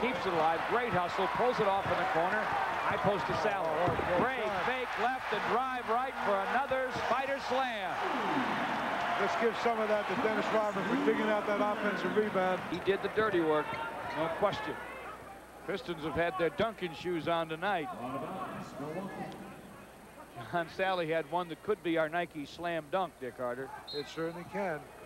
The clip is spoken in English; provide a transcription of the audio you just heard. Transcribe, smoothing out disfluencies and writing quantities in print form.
keeps it alive. Great hustle, pulls it off in the corner. High post to Salley. Great fake left and drive right for another spider slam. Let's give some of that to Dennis Rodman for digging out that offensive rebound. He did the dirty work, no question. Pistons have had their Duncan shoes on tonight. John Salley had one that could be our Nike slam dunk, Dick Carter. It certainly can.